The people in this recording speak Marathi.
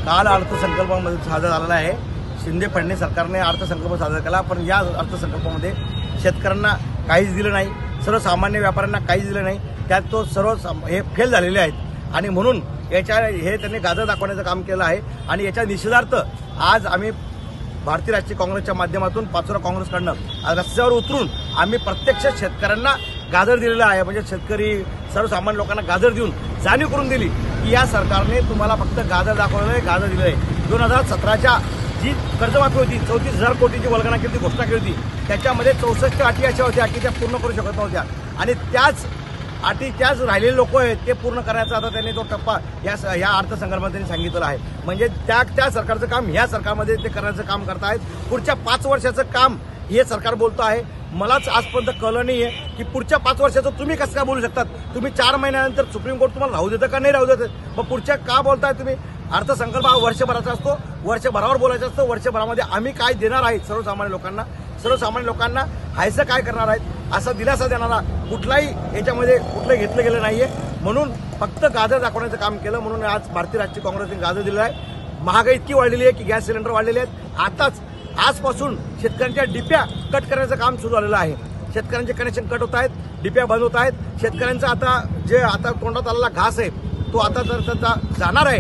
काल अर्थसंकल्पामध्ये सादर झालेला आहे। शिंदे फडणवीस सरकारने अर्थसंकल्प सादर केला, पण या अर्थसंकल्पामध्ये शेतकऱ्यांना काहीच दिलं नाही, सर्वसामान्य व्यापाऱ्यांना काहीच दिलं नाही। त्यात तो हे फेल झालेले आहेत आणि म्हणून हे त्यांनी गाजर दाखवण्याचं काम केलं आहे आणि याच्या निषेधार्थ आज आम्ही भारतीय राष्ट्रीय काँग्रेसच्या माध्यमातून पाचोरा काँग्रेसकडनं रस्त्यावर उतरून आम्ही प्रत्यक्ष शेतकऱ्यांना गाजर दिलेला आहे। म्हणजे शेतकरी सर्वसामान्य लोकांना गाजर देऊन जाणीव करून दिली की या सरकारने तुम्हाला फक्त गाजर दाखवलं आहे, गाजर दिलं आहे। 2017च्या जी कर्जमाफी होती, 34,000 कोटीची वल्गना केली होती, घोषणा केली होती, त्याच्यामध्ये 64 अटी अशा होत्या की त्या पूर्ण करू शकत नव्हत्या आणि त्याच राहिलेले लोक आहेत ते पूर्ण करायचा आता त्यांनी तो टप्पा या अर्थसंकल्पात त्यांनी सांगितलं आहे। म्हणजे त्या सरकारचं काम ह्या सरकारमध्ये ते करण्याचं काम करतायत। पुढच्या 5 वर्षाचं काम हे सरकार बोलतं आहे। मलाच आजपर्यंत कळलं नाही आहे की पुढच्या 5 वर्षाचं तुम्ही कसं काय बोलू शकतात। तुम्ही 4 महिन्यानंतर सुप्रीम कोर्ट तुम्हाला राहू देतं का नाही राहू देतं, मग पुढच्या का बोलताय तुम्ही। अर्थसंकल्प हा वर्षभराचा असतो, वर्षभरावर बोलायचं असतं। वर्षभरामध्ये आम्ही काय देणार आहे सर्वसामान्य लोकांना हायचं काय करणार आहेत असा दिलासा देणारा कुठलाही याच्यामध्ये घेतलं गेलं नाहीये। म्हणून फक्त गाजर दाखवण्याचं काम केलं, म्हणून आज भारतीय राष्ट्रीय काँग्रेसने गाजर दिलेलं आहे। महागाई इतकी वाढलेली आहे की गॅस सिलेंडर वाढलेले आहेत। आजपासून शेतकऱ्यांच्या डिप्या कट करण्याचं काम सुरू झालेलं आहे। शेतकऱ्यांचे कनेक्शन कट होत आहेत, डिप्या बंद होत आहेत। शेतकऱ्यांचा आता तोंडात आलेला घास आहे तो आता जर जाणार आहे।